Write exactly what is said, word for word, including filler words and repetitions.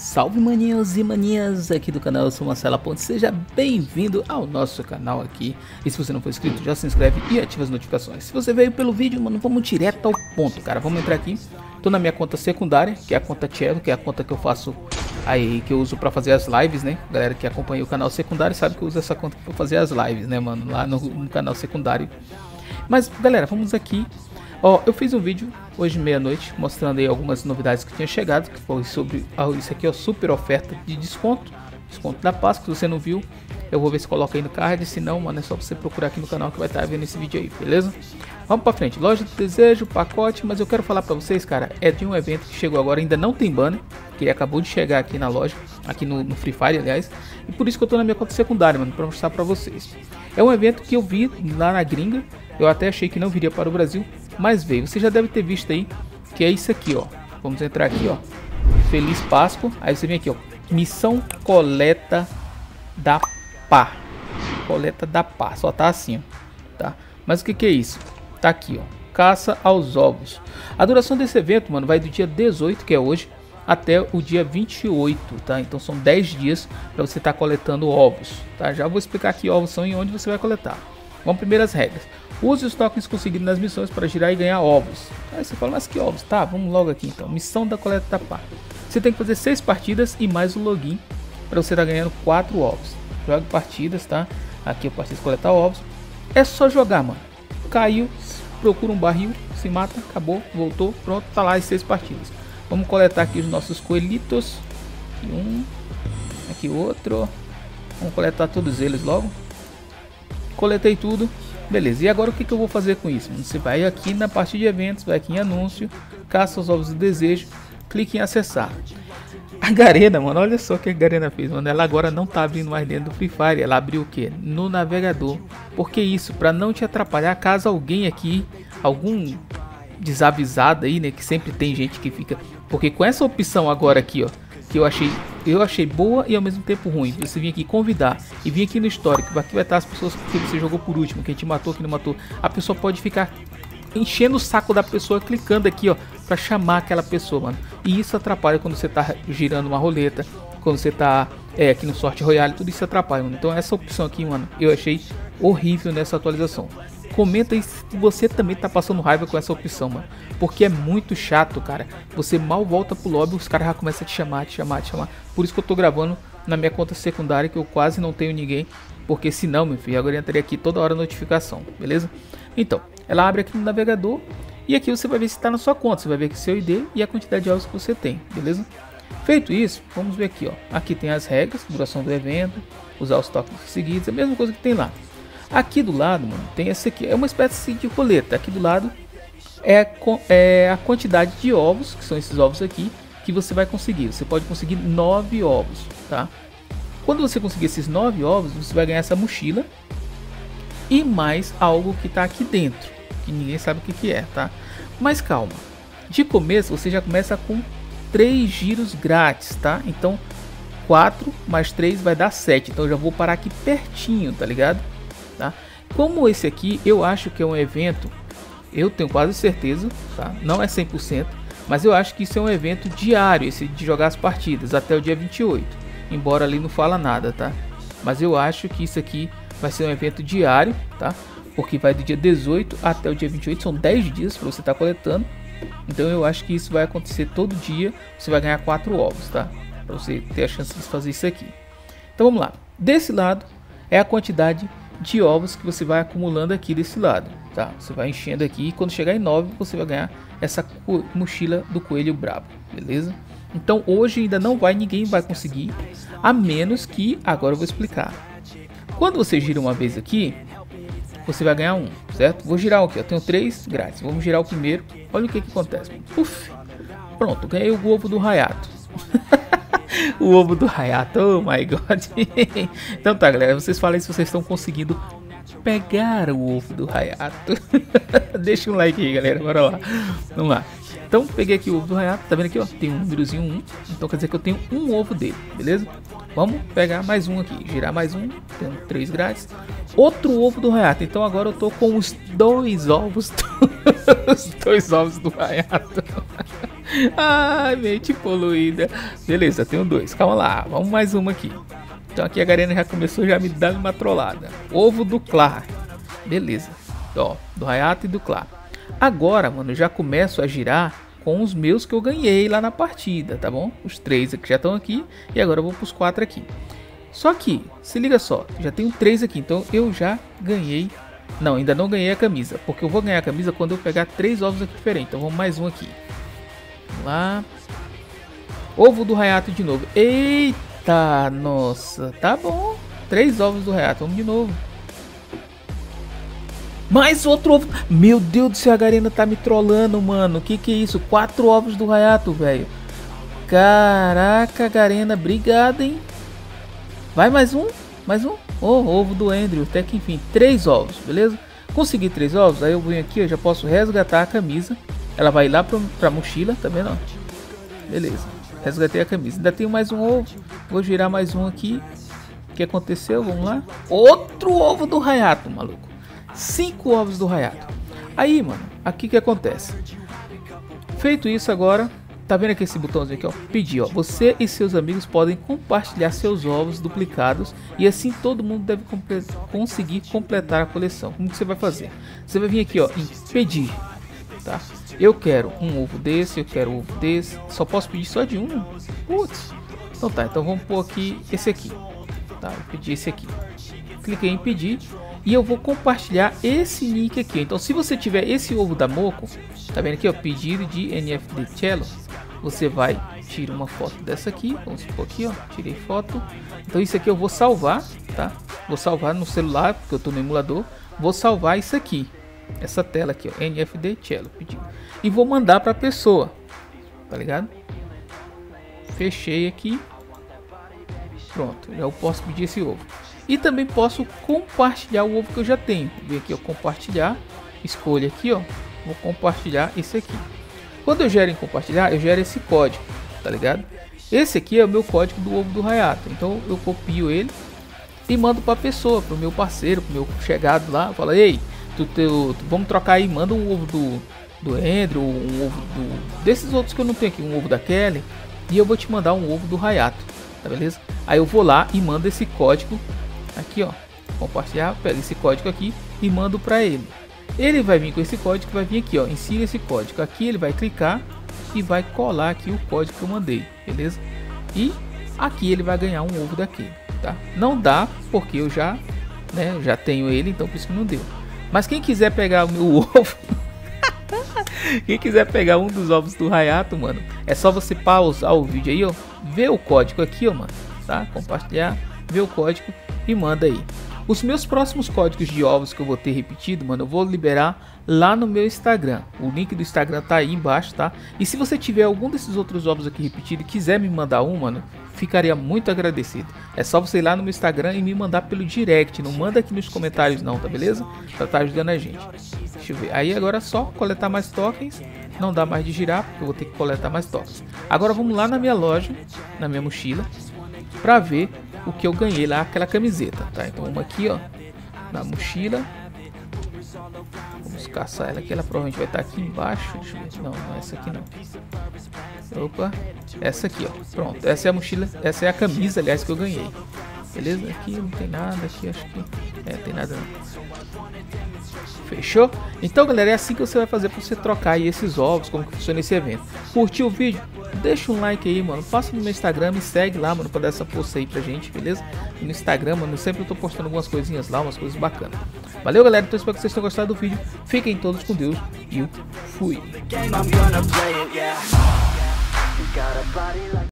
Salve maninhos e maninhas aqui do canal, eu sou Marcelo Ponte, seja bem-vindo ao nosso canal aqui. E se você não for inscrito, já se inscreve e ativa as notificações. Se você veio pelo vídeo, mano, vamos direto ao ponto, cara. Vamos entrar aqui, tô na minha conta secundária, que é a conta Cello, que é a conta que eu faço aí, que eu uso pra fazer as lives, né? Galera que acompanha o canal secundário sabe que eu uso essa conta pra fazer as lives, né, mano, lá no, no canal secundário. Mas, galera, vamos aqui. Ó, eu fiz um vídeo hoje meia-noite mostrando aí algumas novidades que tinha chegado, que foi sobre ó, isso aqui, ó, super oferta de desconto, desconto da Páscoa. Se você não viu, eu vou ver se coloca aí no card, se não, mano, é só você procurar aqui no canal que vai estar vendo esse vídeo aí, beleza? Vamos pra frente, loja do desejo, pacote, mas eu quero falar pra vocês, cara, é de um evento que chegou agora, ainda não tem banner, que ele acabou de chegar aqui na loja, aqui no, no Free Fire, aliás, e por isso que eu tô na minha conta secundária, mano, pra mostrar pra vocês. É um evento que eu vi lá na gringa, eu até achei que não viria para o Brasil, mas veio. Você já deve ter visto aí, que é isso aqui, ó. Vamos entrar aqui, ó. Feliz Páscoa. Aí você vem aqui, ó. Missão coleta da pá. Coleta da pá. Só tá assim, ó. Tá? Mas o que que é isso? Tá aqui, ó. Caça aos ovos. A duração desse evento, mano, vai do dia dezoito, que é hoje, até o dia vinte e oito, tá? Então são dez dias para você estar tá coletando ovos, tá? Já vou explicar aqui ovos são e onde você vai coletar. Vamos primeiras regras. Use os tokens conseguidos nas missões para girar e ganhar ovos. Aí você fala, mas que ovos? Tá, vamos logo aqui então. Missão da coleta da pá. Você tem que fazer seis partidas e mais o login para você estar tá ganhando quatro ovos. Jogue partidas, tá? Aqui eu preciso coletar ovos. É só jogar, mano. Caiu, procura um barril, se mata, acabou, voltou, pronto, tá lá as seis partidas. Vamos coletar aqui os nossos coelhitos. Aqui um, aqui outro. Vamos coletar todos eles logo. Coletei tudo. Beleza, e agora o que, que eu vou fazer com isso? Você vai aqui na parte de eventos, vai aqui em anúncio, caça os ovos de desejo, clique em acessar. A Garena, mano, olha só o que a Garena fez, mano. Ela agora não tá abrindo mais dentro do Free Fire, ela abriu o que? No navegador. Por que isso? Para não te atrapalhar, caso alguém aqui, algum desavisado aí, né, que sempre tem gente que fica... Porque com essa opção agora aqui, ó, que eu achei, eu achei boa e ao mesmo tempo ruim. Você vir aqui convidar e vir aqui no histórico, aqui vai estar as pessoas que você jogou por último, quem te matou, quem não matou. A pessoa pode ficar enchendo o saco da pessoa, clicando aqui, ó, pra chamar aquela pessoa, mano. E isso atrapalha quando você tá girando uma roleta, quando você tá é, aqui no Sorte Royale, tudo isso atrapalha, mano. Então essa opção aqui, mano, eu achei horrível nessa atualização. Comenta aí se você também tá passando raiva com essa opção, mano. Porque é muito chato, cara. Você mal volta pro lobby, os caras já começam a te chamar, te chamar, te chamar. Por isso que eu tô gravando na minha conta secundária, que eu quase não tenho ninguém. Porque senão, meu filho, agora eu entraria aqui toda hora notificação, beleza? Então, ela abre aqui no navegador. E aqui você vai ver se tá na sua conta. Você vai ver aqui seu I D e a quantidade de ovos que você tem, beleza? Feito isso, vamos ver aqui, ó. Aqui tem as regras, duração do evento, usar os tokens seguidos, a mesma coisa que tem lá. Aqui do lado, mano, tem essa aqui, é uma espécie de roleta. Aqui do lado é, é a quantidade de ovos, que são esses ovos aqui, que você vai conseguir. Você pode conseguir nove ovos, tá? Quando você conseguir esses nove ovos, você vai ganhar essa mochila e mais algo que tá aqui dentro, que ninguém sabe o que que é, tá? Mas calma, de começo você já começa com três giros grátis, tá? Então quatro mais três vai dar sete, então eu já vou parar aqui pertinho, tá ligado? Tá? Como esse aqui, eu acho que é um evento, eu tenho quase certeza, tá? Não é cem por cento, mas eu acho que isso é um evento diário, esse de jogar as partidas, até o dia vinte e oito, embora ali não fala nada, tá? Mas eu acho que isso aqui vai ser um evento diário, tá? Porque vai do dia dezoito até o dia vinte e oito, são dez dias para você estar tá coletando, então eu acho que isso vai acontecer todo dia, você vai ganhar quatro ovos, tá? Para você ter a chance de fazer isso aqui. Então vamos lá, desse lado é a quantidade de ovos que você vai acumulando aqui desse lado, tá? Você vai enchendo aqui e quando chegar em nove você vai ganhar essa mochila do coelho brabo, beleza? Então hoje ainda não vai, ninguém vai conseguir, a menos que, agora eu vou explicar. Quando você gira uma vez aqui, você vai ganhar um, certo? Vou girar aqui, eu tenho três grátis, vamos girar o primeiro, olha o que que acontece. Uf, pronto, ganhei o ovo do Hayato. O ovo do Hayato, oh my god. Então tá, galera, vocês falem se vocês estão conseguindo pegar o ovo do Hayato. Deixa um like aí, galera, bora lá. Vamos lá. Então peguei aqui o ovo do Hayato, tá vendo aqui, ó, tem um númerozinho um, então quer dizer que eu tenho um ovo dele, beleza? Vamos pegar mais um aqui, girar mais um, tem três grátis. Outro ovo do Hayato, então agora eu tô com os dois ovos, os dois ovos do Hayato. Ai, mente poluída. Beleza, tenho dois. Calma lá, vamos mais uma aqui. Então aqui a Garena já começou já me dando uma trollada. Ovo do Clar. Beleza. Ó, do Hayato e do Clar. Agora, mano, eu já começo a girar com os meus que eu ganhei lá na partida, tá bom? Os três aqui já estão aqui. E agora eu vou pros quatro aqui. Só que, se liga só, já tenho três aqui. Então eu já ganhei. Não, ainda não ganhei a camisa. Porque eu vou ganhar a camisa quando eu pegar três ovos aqui diferentes. Então vamos mais um aqui. Vamos lá. Ovo do Hayato de novo. Eita, nossa. Tá bom. Três ovos do Hayato. Vamos de novo. Mais outro ovo. Meu Deus do céu, a Garena tá me trollando, mano. Que que é isso? Quatro ovos do Hayato, velho. Caraca, Garena. Obrigado, hein. Vai mais um. Mais um. Oh, ovo do Andrew. Até que enfim. Três ovos, beleza? Consegui três ovos. Aí eu venho aqui, eu já posso resgatar a camisa. Ela vai lá pra, pra mochila, tá vendo? Beleza. Resgatei a camisa. Ainda tenho mais um ovo. Vou girar mais um aqui. O que aconteceu? Vamos lá. Outro ovo do Hayato, maluco. Cinco ovos do Hayato. Aí, mano, aqui que acontece. Feito isso agora, tá vendo aqui esse botãozinho aqui, ó? Pedir, ó. Você e seus amigos podem compartilhar seus ovos duplicados e assim todo mundo deve comple conseguir completar a coleção. Como que você vai fazer? Você vai vir aqui, ó, em pedir, tá? Eu quero um ovo desse, eu quero um ovo desse. Só posso pedir só de um? Putz. Então tá, então vamos pôr aqui esse aqui. Tá, vou pedir esse aqui. Cliquei em pedir. E eu vou compartilhar esse link aqui. Então se você tiver esse ovo da Moco, tá vendo aqui, ó, pedido de N F D Cello, você vai tirar uma foto dessa aqui. Vamos supor aqui, ó, tirei foto. Então isso aqui eu vou salvar, tá? Vou salvar no celular, porque eu tô no emulador. Vou salvar isso aqui, essa tela aqui, ó, N F D Cello, pedido. E vou mandar pra pessoa, tá ligado? Fechei aqui. Pronto, já eu posso pedir esse ovo. E também posso compartilhar o ovo que eu já tenho. Vem aqui, ó, compartilhar. Escolha aqui, ó. Vou compartilhar esse aqui. Quando eu gero em compartilhar, eu gero esse código, tá ligado? Esse aqui é o meu código do ovo do Hayato. Então eu copio ele e mando para a pessoa, para o meu parceiro, para o meu chegado lá. Fala, ei, tu, tu, tu, vamos trocar aí, manda um ovo do, do Andrew, um ovo do, desses outros que eu não tenho aqui, um ovo da Kelly. E eu vou te mandar um ovo do Hayato, tá beleza? Aí eu vou lá e mando esse código aqui, ó, compartilhar, pega esse código aqui e mando para ele. Ele vai vir com esse código, vai vir aqui, ó, insira esse código aqui, ele vai clicar e vai colar aqui o código que eu mandei, beleza? E aqui ele vai ganhar um ovo daquele, tá? Não dá porque eu já, né, já tenho ele, então por isso que não deu. Mas quem quiser pegar o meu ovo, quem quiser pegar um dos ovos do Hayato, mano, é só você pausar o vídeo aí, ó, ver o código aqui, ó, mano, tá? Compartilhar, ver o código e manda aí. Os meus próximos códigos de ovos que eu vou ter repetido, mano, eu vou liberar lá no meu Instagram. O link do Instagram tá aí embaixo, tá? E se você tiver algum desses outros ovos aqui repetido e quiser me mandar um, mano, ficaria muito agradecido. É só você ir lá no meu Instagram e me mandar pelo direct. Não manda aqui nos comentários não, tá beleza? Pra tá ajudando a gente. Deixa eu ver. Aí agora é só coletar mais tokens. Não dá mais de girar, porque eu vou ter que coletar mais tokens. Agora vamos lá na minha loja, na minha mochila, pra ver o que eu ganhei lá, aquela camiseta, tá? Então vamos aqui, ó, na mochila. Vamos caçar ela aqui, ela provavelmente vai estar aqui embaixo. Deixa eu ver. Não, não é essa aqui não. Opa, essa aqui, ó. Pronto, essa é a mochila, essa é a camisa, aliás, que eu ganhei. Beleza? Aqui não tem nada, aqui acho que... É, tem nada não. Fechou? Então, galera, é assim que você vai fazer para você trocar aí esses ovos, como que funciona esse evento. Curtiu o vídeo? Deixa um like aí, mano. Passa no meu Instagram, me segue lá, mano, para dar essa força aí pra gente, beleza? E no Instagram, mano, eu sempre tô postando algumas coisinhas lá, umas coisas bacanas. Valeu, galera. Então, espero que vocês tenham gostado do vídeo. Fiquem todos com Deus e eu fui.